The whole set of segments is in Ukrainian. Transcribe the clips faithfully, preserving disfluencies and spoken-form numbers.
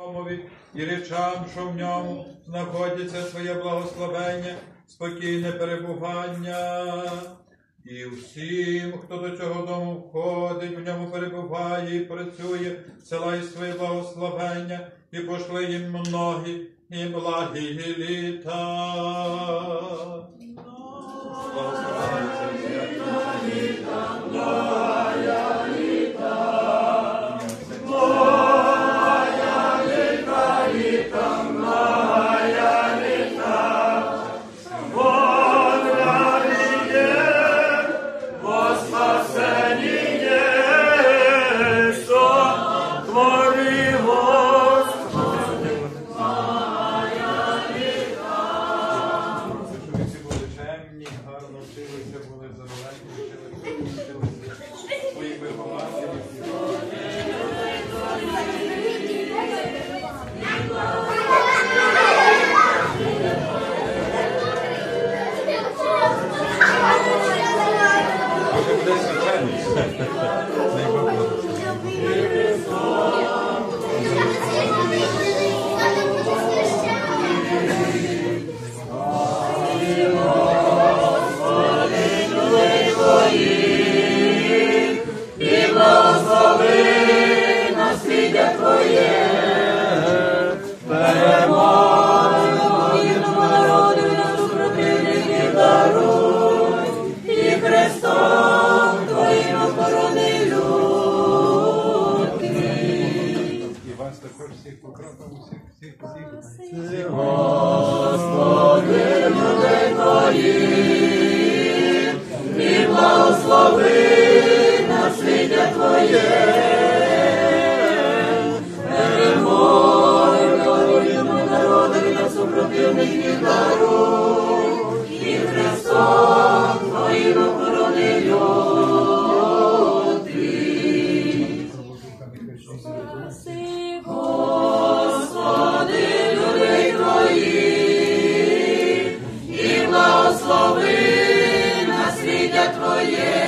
домові і речам, що в ньому знаходиться своє благословення, спокійне перебування. І всім, хто до цього дому входить, в ньому перебуває і працює, силай своє благословення і пошли їм многі і благі літа. Господи, людей Твоїх, і благослови насліддя Твоє. Перемоги твоєму народові на супротивників даруй, і Христом Твоїм охорони люд Твій. Господи, людей Твоїх, і благослови насліддя Твоє.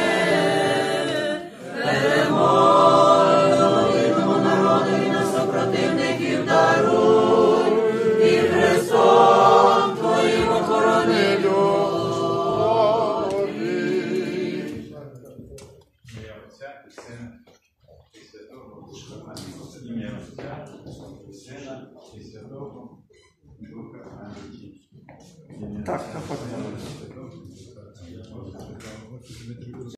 Перемоги твоєму народові на супротивників даруй, і Христом Твоїм охорони люд Твій. Ім'я Отця і Сина і Святого Духа. Ім'я Отця і Сина і Святого Духа. Амінь. Так, заходимо.